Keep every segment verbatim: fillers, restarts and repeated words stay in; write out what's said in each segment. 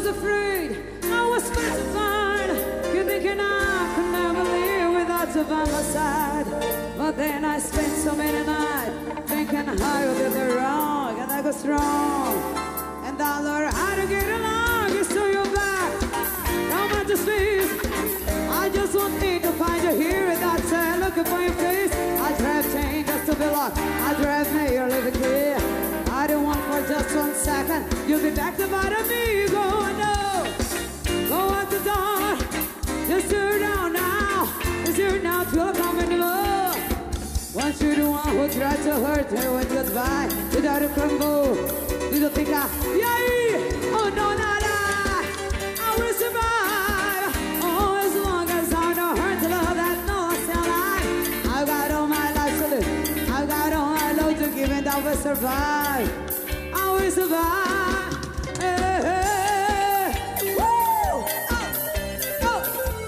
was afraid, I was petrified. You're thinking I could never live without you by my side. But then I spent so many nights thinking how you did the wrong, and I got strong. And I learned how to get along. You saw your back, no matter space. I just want me to find you here without saying, looking for your face. I drive change just to be lost. I drive me, you're living here. I don't want for just one second. You'll be back to bother me. Go on, no. Go out the door. Just turn down now. It's here now till come in the love. Once you're the one who tried to hurt her with goodbye, without a crumble. You don't think I, yeah, oh no, not I. I will survive. Oh, as long as I don't hurt the love that knows I lie. I got all my life to live. I got all my love to give, and I will survive. I will survive. Hey, hey. Woo! Oh, oh.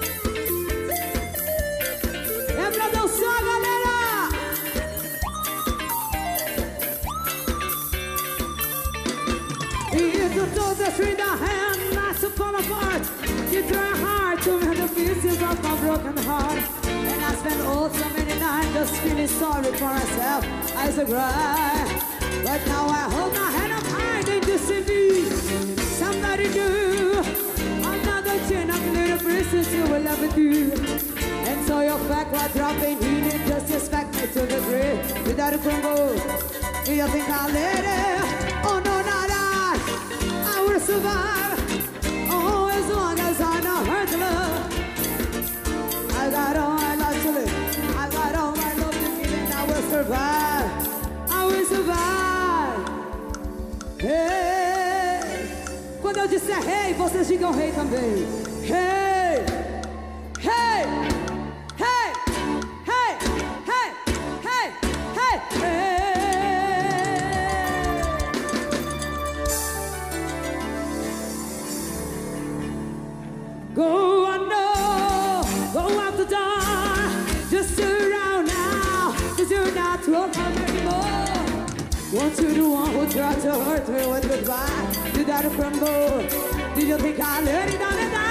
É pra dançar, galera! If you told the string the hand not to fall apart, you try hard to mend the pieces of my broken heart. And I spent all so many nights just feeling sorry for myself as I cry. But now I hold my head up high and you see me. Somebody do another chin up little princess you will ever do. And so your back while dropping, he didn't just expect me to the grave without a crumble. You think I'll let it? Oh no, not I. I will survive. Oh, as long as I know hurt love. I got all my life to live. I got all my love to give, and I will survive. I will survive. Hey. Quando eu disser hey, vocês digam hey também. Hey. Hey. Hey. Hey. Hey. Hey. Hey. Hey. Go on, no, go out the door. Just turn around now, cause you're not welcome anymore. Want you the one who tried to hurt me with goodbye? Did that crumble? Did you think I let it down and down?